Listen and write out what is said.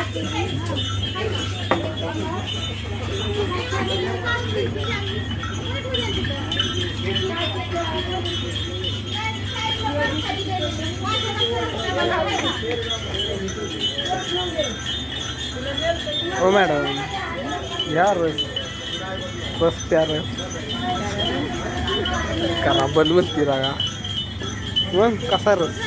ओ madam यार बस प्यार करा बनवती रागा मग कसा रस